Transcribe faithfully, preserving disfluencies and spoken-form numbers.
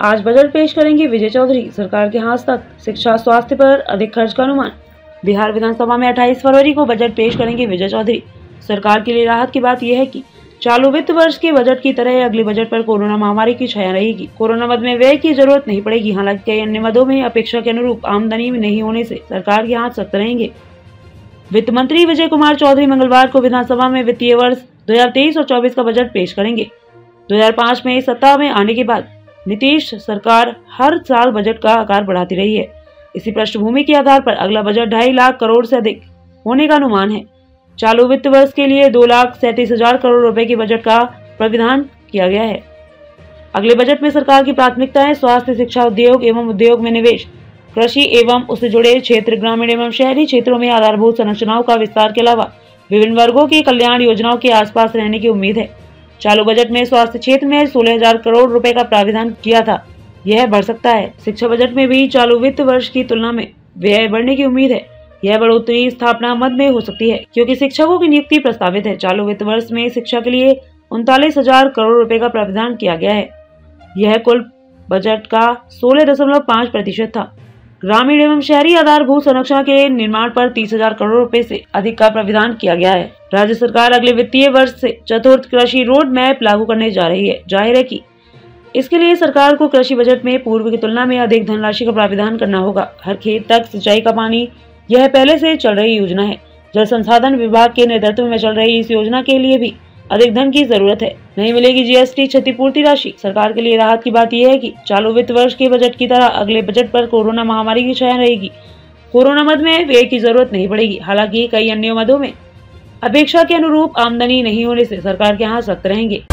आज बजट पेश करेंगे विजय चौधरी। सरकार के हाथ तक शिक्षा स्वास्थ्य पर अधिक खर्च का अनुमान। बिहार विधानसभा में अट्ठाईस फरवरी को बजट पेश करेंगे विजय चौधरी। सरकार के लिए राहत की बात यह है कि चालू वित्त वर्ष के बजट की तरह अगले बजट पर कोरोना महामारी की छाया रहेगी। कोरोना मद में व्यय की जरूरत नहीं पड़ेगी। हालांकि कई अन्य मदों में अपेक्षा के अनुरूप आमदनी नहीं होने से सरकार के हाथ सख्त रहेंगे। वित्त मंत्री विजय कुमार चौधरी मंगलवार को विधानसभा में वित्तीय वर्ष दो हजार तेईस और चौबीस का बजट पेश करेंगे। दो हजार पाँच में सत्ता में आने के बाद नीतीश सरकार हर साल बजट का आकार बढ़ाती रही है। इसी पृष्ठभूमि के आधार पर अगला बजट ढाई लाख करोड़ से अधिक होने का अनुमान है। चालू वित्त वर्ष के लिए दो लाख सैंतीस हजार करोड़ रुपए के बजट का प्राविधान किया गया है। अगले बजट में सरकार की प्राथमिकताएं स्वास्थ्य, शिक्षा, उद्योग एवं उद्योग में निवेश, कृषि एवं उससे जुड़े क्षेत्र, ग्रामीण एवं शहरी क्षेत्रों में आधारभूत संरचनाओं का विस्तार के अलावा विभिन्न वर्गों की कल्याण योजनाओं के आसपास रहने की उम्मीद है। चालू बजट में स्वास्थ्य क्षेत्र में सोलह हजार करोड़ रुपए का प्राविधान किया था, यह बढ़ सकता है। शिक्षा बजट में भी चालू वित्त वर्ष की तुलना में व्यय बढ़ने की उम्मीद है। यह बढ़ोतरी स्थापना मद में हो सकती है क्योंकि शिक्षकों की नियुक्ति प्रस्तावित है। चालू वित्त वर्ष में शिक्षा के लिए उनतालीस हजार करोड़ रुपए का प्राविधान किया गया है। यह कुल बजट का सोलह दशमलव पाँच प्रतिशत था। ग्रामीण एवं शहरी आधारभूत संरचना के निर्माण पर तीस हजार करोड़ रुपए से अधिक का प्राविधान किया गया है। राज्य सरकार अगले वित्तीय वर्ष से चतुर्थ कृषि रोड मैप लागू करने जा रही है। जाहिर है कि इसके लिए सरकार को कृषि बजट में पूर्व की तुलना में अधिक धनराशि का प्राविधान करना होगा। हर खेत तक सिंचाई का पानी, यह पहले से चल रही योजना है। जल संसाधन विभाग के नेतृत्व में चल रही इस योजना के लिए भी अधिक धन की जरूरत है। नहीं मिलेगी जीएसटी क्षतिपूर्ति राशि। सरकार के लिए राहत की बात यह है कि चालू वित्त वर्ष के बजट की तरह अगले बजट पर कोरोना महामारी की छाया रहेगी। कोरोना मद में व्यय की जरूरत नहीं पड़ेगी। हालांकि कई अन्य मदों में अपेक्षा के अनुरूप आमदनी नहीं होने से सरकार के हाथ सख्त रहेंगे।